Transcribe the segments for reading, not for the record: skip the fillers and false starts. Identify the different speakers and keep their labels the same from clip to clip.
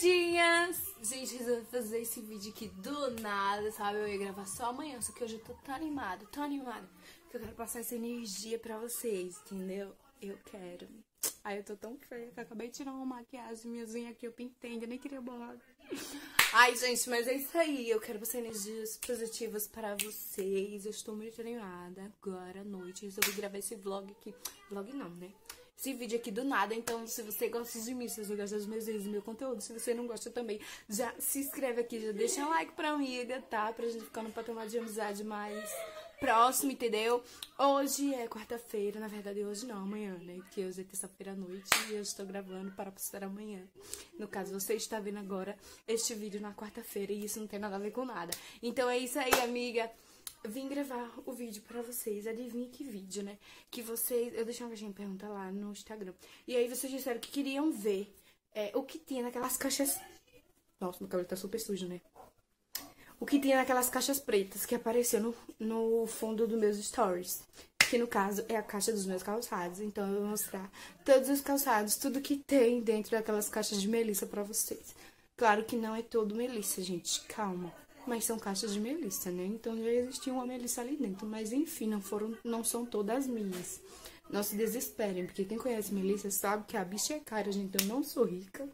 Speaker 1: Gatinhas! Gente, resolvi fazer esse vídeo aqui do nada, sabe? Eu ia gravar só amanhã, só que hoje eu tô tão animada, que eu quero passar essa energia pra vocês, entendeu? Eu quero. Ai, eu tô tão feia que eu acabei de tirar uma maquiagem, minhas unhas aqui eu pintei, eu nem queria borrar. Ai, gente, mas é isso aí, eu quero passar energias positivas para vocês. Eu estou muito animada agora à noite, resolvi gravar esse vlog aqui. Vlog não, né? Esse vídeo aqui do nada, então se você gosta de mim, se você gosta dos meus vídeos, do meu conteúdo, se você não gosta também, já se inscreve aqui, já deixa um like pra amiga, tá? Pra gente ficar no patamar de amizade mais próximo, entendeu? Hoje é quarta-feira, na verdade hoje não, amanhã, né? Porque hoje é terça-feira à noite e eu estou gravando para postar amanhã. No caso, você está vendo agora este vídeo na quarta-feira e isso não tem nada a ver com nada. Então é isso aí, amiga. Vim gravar o vídeo pra vocês. Adivinha que vídeo, né? Que vocês... Eu deixei uma caixinha de pergunta lá no Instagram. E aí vocês disseram que queriam ver o que tinha naquelas caixas... Nossa, meu cabelo tá super sujo, né? O que tinha naquelas caixas pretas que apareceu no fundo dos meus stories. Que no caso é a caixa dos meus calçados. Então eu vou mostrar todos os calçados, tudo que tem dentro daquelas caixas de Melissa pra vocês. Claro que não é todo Melissa, gente. Calma. Mas são caixas de Melissa, né? Então já existia uma Melissa ali dentro. Mas enfim, não são todas minhas. Não se desesperem, porque quem conhece Melissa sabe que a bicha é cara, gente. Eu não sou rica,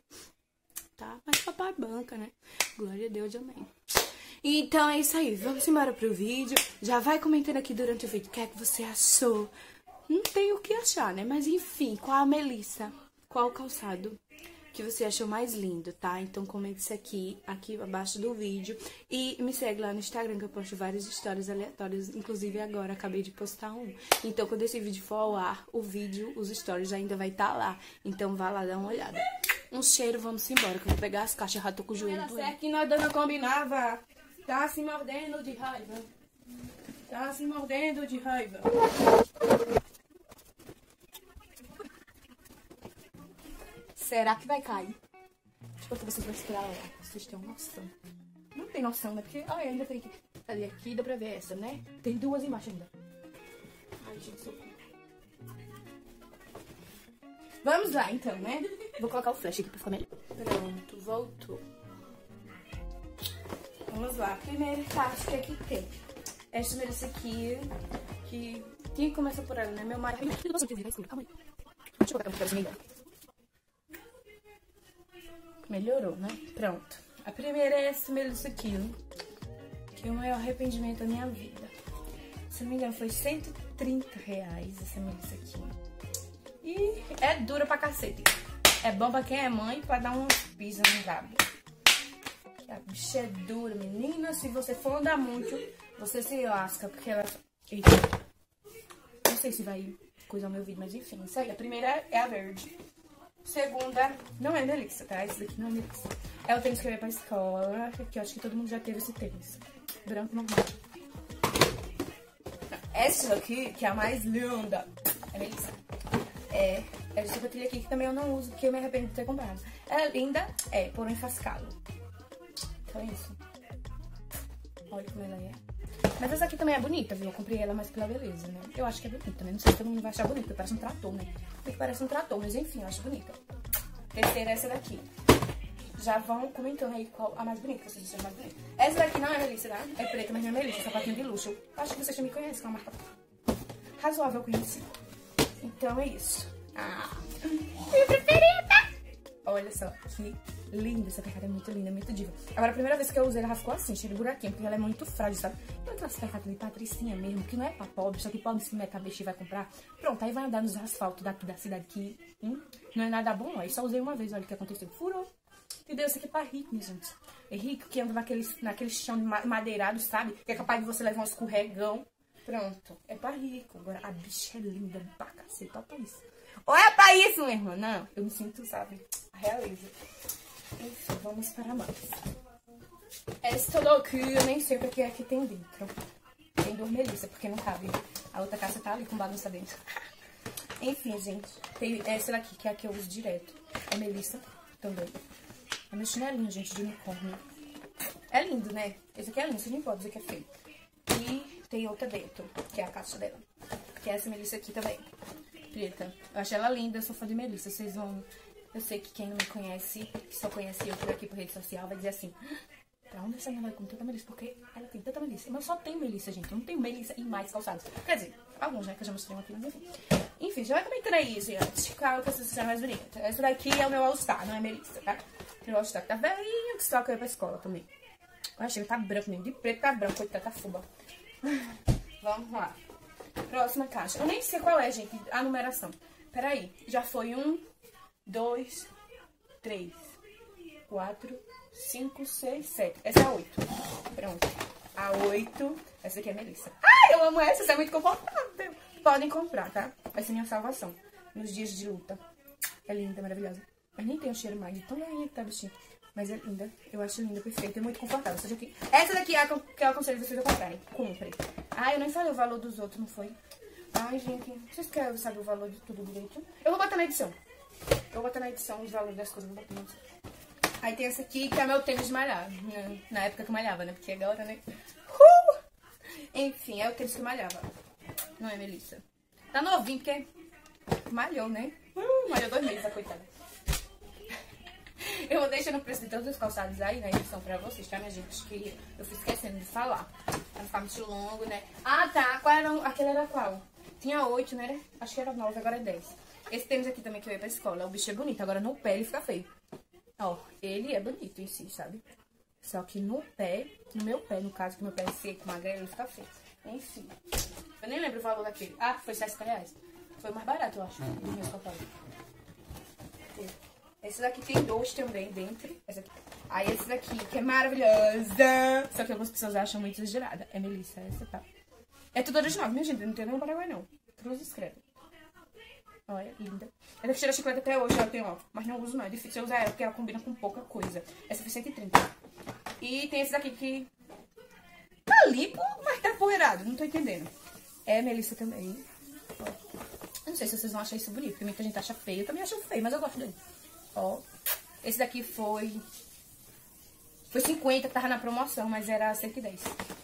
Speaker 1: tá? Mas papai banca, né? Glória a Deus, amém. Então é isso aí, vamos embora pro vídeo. Já vai comentando aqui durante o vídeo o que é que você achou. Não tem o que achar, né? Mas enfim, qual a Melissa? Qual o calçado que você achou mais lindo, tá? Então comente isso aqui abaixo do vídeo. E me segue lá no Instagram, que eu posto várias histórias aleatórias. Inclusive agora, acabei de postar um. Então quando esse vídeo for ao ar, o vídeo, os stories ainda vai estar lá. Então vá lá dar uma olhada. Um cheiro, vamos embora, que eu vou pegar as caixas, já tô com o joelho doendo.
Speaker 2: É que nós dona combinava. Tá se mordendo de raiva. Tá se mordendo de raiva.
Speaker 1: Será que vai cair? Tipo, vocês vão esperar lá, vocês têm uma noção. Não tem noção, né? Porque, olha, ainda tem que... Ali, aqui dá pra ver essa, né? Tem duas embaixo ainda. Ai, gente, socorro.
Speaker 2: Vamos lá, então, né?
Speaker 1: Vou colocar o flash aqui pra ficar melhor. Pronto, voltou.
Speaker 2: Vamos lá. Primeiro caixa, o que é que tem?
Speaker 1: Esta Melissa aqui, que tinha que começar por ela, né? Meu marido... Calma aí. Deixa eu colocar pra melhor. Melhorou, né? Pronto. A primeira é essa Melissa aqui, que é o maior arrependimento da minha vida. Se não me engano, foi R$130 essa Melissa aqui. E é dura pra cacete. É bom pra quem é mãe pra dar uns pisos no rabo. A bicha é dura, menina. Se você for andar muito, você se lasca, porque ela... Eita. Não sei se vai coisar o meu vídeo, mas enfim. Isso aí. A primeira é a verde. Segunda, não é Melissa, tá? Esse daqui não é Melissa. É o tênis que eu ia pra escola, que eu acho que todo mundo já teve esse tênis. Branco normal. Essa aqui, que é a mais linda, é Melissa. É de sapatilha aqui, que também eu não uso, porque eu me arrependo de ter comprado. Ela é linda, porém faz calo. Então é isso. Olha como ela é. Mas essa aqui também é bonita, viu? Eu comprei ela mais pela beleza, né? Eu acho que é bonita, né? Não sei se todo mundo vai achar bonita, porque parece um trator, né? Porque parece um trator, mas enfim, eu acho bonita. Terceira é essa daqui. Já vão comentando aí qual a mais bonita, vocês acham mais bonita. Essa daqui não é Melissa, tá? É preta, mas não é Melissa, sapatinho de luxo. Eu acho que vocês já me conhecem, que é uma marca razoável conhecida. Então é isso. Minha preferida! Olha só, que linda. Essa pecada é muito linda, muito diva. Agora, a primeira vez que eu usei, ela ficou assim, cheia de buraquinho, porque ela é muito frágil, sabe? E aquelas pecadas de patricinha mesmo, que não é pra pobre, só que pobre se meter a besta e vai comprar. Pronto, aí vai andar nos asfaltos daqui da cidade que não é nada bom, ó. E só usei uma vez, olha o que aconteceu. Furou. Entendeu? Isso aqui é pra rico, minha gente. É rico que anda naquele chão de madeirado, sabe? Que é capaz de você levar um escorregão. Pronto, é pra rico. Agora, a bicha é linda pra cacete, olha pra isso. Olha pra isso, minha irmã. Não, eu me sinto, sabe, realiza. Enfim, vamos para mais. Essa daqui, eu nem sei o que é que tem dentro. Tem duas Melissa, porque não cabe. A outra caixa tá ali com bagunça dentro. Enfim, gente, tem essa daqui, que é a que eu uso direto. É Melissa também. É meu chinelinho, gente, de unicórnio. É lindo, né? Esse aqui é lindo, você nem pode dizer que é feio. E tem outra dentro, que é a caixa dela. Que é essa Melissa aqui também. Preta. Eu achei ela linda, eu sou fã de Melissa. Vocês vão
Speaker 2: Eu sei que quem não me conhece, que só conhece eu por aqui por rede social, vai dizer assim: pra onde essa menina vai com tanta Melissa? Porque ela tem tanta Melissa. Mas eu só tenho Melissa, gente. Eu não tenho Melissa e mais calçados. Quer dizer, alguns, né? Que eu já mostrei aqui, mas enfim. Enfim, já vai comentando aí, gente. Qual que vocês acharam mais bonita? Essa daqui é o meu All-Star, não é Melissa, tá? Tem o All-Star que tá velhinho, que só que eu ia pra escola também. Eu achei que tá branco mesmo. De preto tá branco, coitado, tá fuba. Vamos lá. Próxima caixa. Eu nem sei qual é, gente, a numeração. Peraí. Já foi 1, 2, 3, 4, 5, 6, 7. Essa é a 8. Pronto. A 8. Essa aqui é a Melissa. Ai, eu amo essa. Essa é muito confortável. Podem comprar, tá? Vai ser minha salvação nos dias de luta. É linda, maravilhosa. Mas nem tem um cheiro mais de tão linda que tá, bichinho. Mas é linda. Eu acho linda, perfeita. É muito confortável. Essa daqui é a que eu aconselho vocês a comprarem. Comprem. Ai, eu nem falei o valor dos outros, não foi? Ai, gente. Vocês querem saber o valor de tudo direito? Eu vou botar na edição. Eu vou botar na edição os valores das coisas. Vou botar na edição. Aí tem essa aqui, que é meu tênis de malhar. Na época que eu malhava, né? Porque agora, né? Enfim, é o tênis que eu malhava. Não é, Melissa? Tá novinho, porque malhou, né? Malhou 2 meses, a coitada. Eu vou deixar no preço de todos os calçados aí na edição pra vocês, tá, minha gente? Que eu fui esquecendo de falar. Pra não ficar muito longo, né? Ah, tá. Qual era? Aquele era qual? Tinha 8, né? Acho que era 9, agora é 10. Esse tênis aqui também que eu ia pra escola. O bicho é bonito, agora no pé ele fica feio. Ó, ele é bonito em si, sabe? Só que no pé, no meu pé, no caso, que meu pé é seco, magrelo, ele fica feio. Enfim. Eu nem lembro o valor daquele. Ah, foi R$60. Foi mais barato, eu acho, do meu catálogo. Esse daqui tem 2 também dentro. Essa aqui. Aí esse daqui, que é maravilhosa. Só que algumas pessoas acham muito exagerada. É Melissa, essa tá. É tudo original, minha gente. Não tem nenhum Paraguai, não. Cruz escreve. Olha, linda. Essa que cheira chiclete até hoje, ela tem, ó. Mas não uso não. É difícil usar ela, porque ela combina com pouca coisa. Essa foi 130. E tem esse daqui que tá limpo, mas tá empoeirado. Não tô entendendo. É Melissa também. Ó. Eu não sei se vocês vão achar isso bonito, porque muita gente acha feio. Eu também acho feio, mas eu gosto dele. Ó, esse daqui foi 50, que tava na promoção, mas era 110.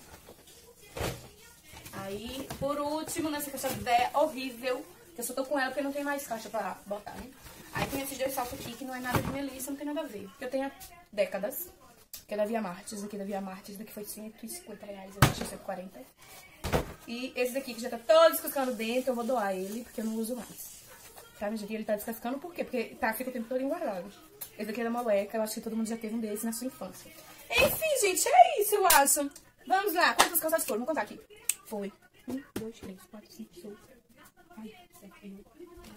Speaker 2: Aí, por último, nessa caixa é horrível, que eu só tô com ela porque não tem mais caixa pra botar, né? Aí tem esses 2 saltos aqui, que não é nada de Melissa, não tem nada a ver. Porque eu tenho há décadas, que é da Via Marte, esse aqui é da Via Marte, esse daqui foi R$150, eu acho, 140. E esse daqui, que já tá todo descascando dentro, eu vou doar ele, porque eu não uso mais. Tá, minha gente? Ele tá descascando por quê? Porque tá, fica o tempo todo guardado. Esse daqui é da Moleca, eu acho que todo mundo já teve um desse na sua infância. Enfim, gente, é isso, eu acho. Vamos lá, quantas calçadas foram? Vamos contar aqui. Foi 1, 2, 3, 4, 5, 6, 7, 8,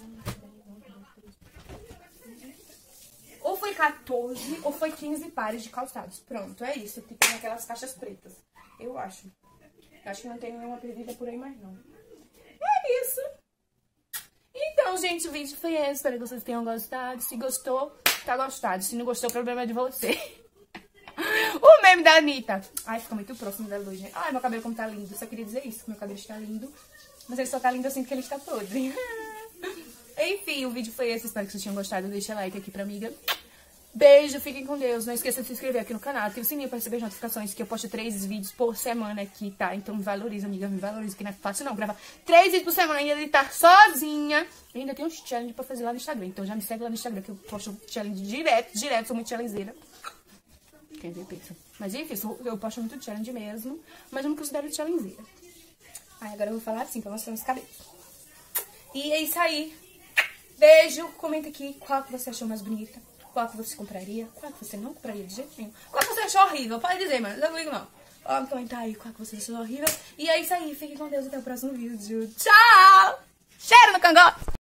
Speaker 2: 9, ou foi 14 ou foi 15 pares de calçados. Pronto, é isso. Que tem aquelas caixas pretas. Eu acho. Acho que não tem nenhuma perdida por aí mais, não. É isso. Então, gente, o vídeo foi esse. Espero que vocês tenham gostado. Se gostou, tá gostado. Se não gostou, o problema é de você. O meme da Anitta. Ai, fica muito próximo da luz, né? Ai, meu cabelo como tá lindo. Só queria dizer isso, que meu cabelo está lindo. Mas ele só tá lindo assim porque ele está podre. Enfim, o vídeo foi esse. Espero que vocês tenham gostado. Deixa like aqui pra amiga. Beijo, fiquem com Deus. Não esqueça de se inscrever aqui no canal. Ative o sininho para receber as notificações, que eu posto 3 vídeos por semana aqui, tá? Então me valoriza, amiga, me valoriza, que não é fácil não gravar 3 vídeos por semana e editar sozinha. E ainda tem uns challenge pra fazer lá no Instagram. Então já me segue lá no Instagram, que eu posto challenge direto, sou muito challengeira. Quem vê, pensa. Mas enfim, eu posto muito challenge mesmo, mas eu não considero challengeira. Aí agora eu vou falar assim, pra mostrar meus cabelos. E é isso aí. Beijo, comenta aqui qual que você achou mais bonita. Qual que você compraria? Qual que você não compraria de jeito nenhum? Qual que você achou horrível? Pode dizer, mano. Não ligo, não. Ó, comentar aí qual que você achou horrível. E é isso aí. Fiquem com Deus até o próximo vídeo. Tchau! Cheiro no cangote!